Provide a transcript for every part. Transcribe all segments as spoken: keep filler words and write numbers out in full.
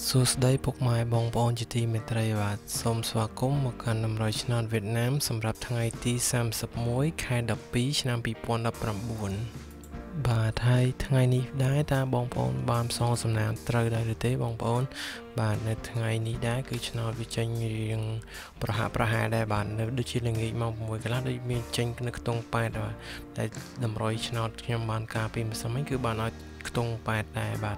សួស្តីពុកម៉ែបងប្អូនជាទីមេត្រីបាទសូមស្វាគមន៍មកកាន់តម្រុយឆ្នោតវៀតណាមសម្រាប់ថ្ងៃទីសាមសិបមួយខែដប់ពីរឆ្នាំពីរពាន់ដប់ប្រាំបួនបាទហើយថ្ងៃនេះដែរតើបងប្អូនបានផ្សងសំណាងត្រូវដែរឬទេបងប្អូនបាទនៅថ្ងៃនេះដែរគឺឆ្នោតវាចេញរៀងប្រហាក់ប្រហែលដែរបាទនៅដូចជាល្ងាចម៉ោងប្រាំមួយកន្លះដូចមានចេញនៅខ្ទង់ប៉ែតបាទតែតម្រុយឆ្នោតខ្ញុំបានការពីម្សិលមិញគឺបានឲ្យខ្ទង់ប៉ែតដែរបាទ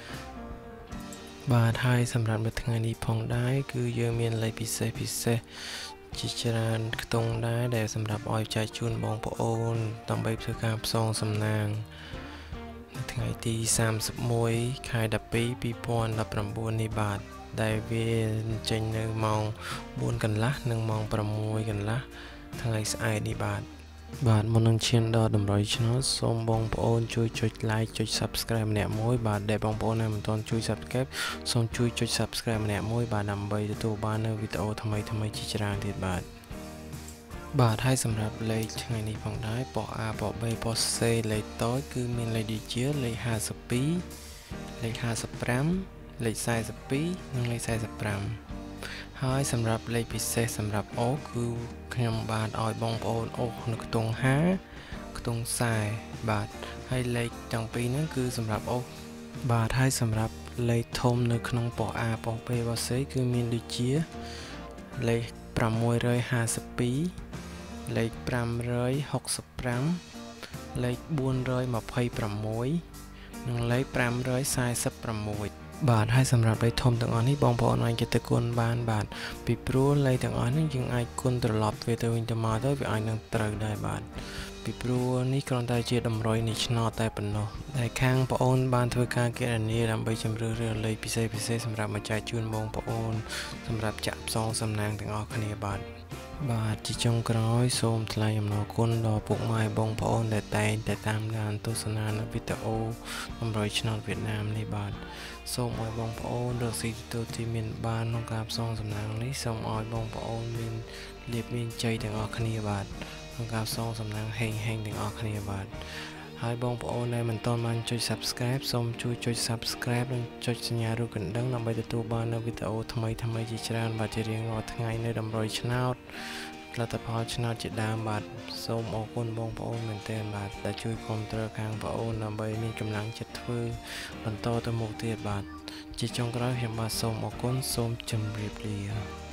បាទហើយសម្រាប់នៅថ្ងៃនេះផងដែរគឺយើងមានលេខពិសេសពិសេសជាច្រើនខ្ទង់ដែរដែលសម្រាប់ឲ្យចែកជូនបងប្អូនដើម្បីធ្វើការផ្សងសំណាងនៅថ្ងៃទីសាមសិបមួយខែដប់ពីរ ពីរពាន់ដប់ប្រាំបួននេះបាទដែលវាចេញនៅម៉ោងបួនកន្លះនិងម៉ោងប្រាំមួយកន្លះថ្ងៃស្អែកនេះបាទបាទមុននឹងឈានដល់តម្រុយឆ្នោតសូមបងប្អូនជួយចុច like ចុច subscribe ម្នាក់មួយបាទដែលបងប្អូននៅមិនទាន់ជួយ subscribe សូមជួយចុច subscribe ម្នាក់មួយបាទដើម្បីទទួលបាននូវវីដេអូថ្មីថ្មីជាច្រើនទៀតបាទបាទហើយសម្រាប់លេខថ្ងៃនេះផងដែរប៉ុស A ប៉ុស B ប៉ុស C លេខតូចគឺមានលេខដូចជាលេខห้าสิบสองលេខห้าสิบห้าលេខสี่สิบสองនិងលេខสี่สิบห้าហើយសម្រាប់លេខពិសេសសម្រាប់អូគឺខ្ញុំបានឲ្យបងប្អូនអូនៅខ្ទង់ห้าខ្ទង់สี่បាទហើយលេខទាំងពីរហ្នឹងគឺសម្រាប់អូបាទហើយសម្រាប់លេខធំនៅក្នុងប៉ុស A ប៉ុស B ប៉ុស C គឺមានដូចជាលេខប្រាំមួយរយห้าสิบสองលេខប្រាំរយហុកសិបប្រាំលេខបួនរយยี่สิบหกនិងលេខប្រាំរយสี่สิบหกបាទហើយសម្រាប់លេខធំទាំងអស់នេះបងប្អូនអាចទៅគុណបានបាទពីព្រោះលេខទាំងអស់នេះយើងអាចគុណត្រឡប់វាទៅវិញទៅមកទៅវាអាចនឹងត្រូវដែរបាទពីព្រោះនេះគ្រាន់តែជាតម្រុយនៃឆ្នោតតែប៉ុណ្ណោះដែលខាងបងប្អូនបានធ្វើការគណនាដើម្បីជ្រើសរើសលេខពិសេសពិសេសសម្រាប់មកចែកជូនបងប្អូនសម្រាប់ចាក់ផ្សងសំណាងទាំងអស់គ្នាបាទបាទជាចុងក្រោយសូមថ្លែងអំណរគុណដល់ពុកម៉ែបងប្អូនដែលតែងតែតាមដានទស្សនានៅវីដេអូតម្រុយឆ្នោតវៀតណាមនេះបាទសូមឲ្យបងប្អូនរកស៊ីទទួលទីមានបានក្នុងការផ្សងសំណាងនេះសូមឲ្យបងប្អូនមានលាភមានជ័យទាំងអស់គ្នាបាទក្នុងការផ្សងសំណាងហេងហេងទាំងអស់គ្នាបាទហើយបងប្អូនដែលមិនទាន់បានចុច subscribe សូមជួយចុច subscribe និងចុចសញ្ញារូបកណ្ដឹងដើម្បីទទួលបាននូវវីដេអូថ្មីថ្មីជាច្រើនបាទជារៀងរាល់ថ្ងៃនៅតម្រុយឆ្នោតលទ្ធផលឆ្នោតជាដើមបាទសូមអរគុណបងប្អូនមែនទែនបាទដែលជួយគាំទ្រខាងបងប្អូនដើម្បីមានកម្លាំងចិត្តធ្វើបន្តទៅមុខទៀតបាទជាចុងក្រោយខ្ញុំបាទសូមអរគុណសូមជម្រាបលា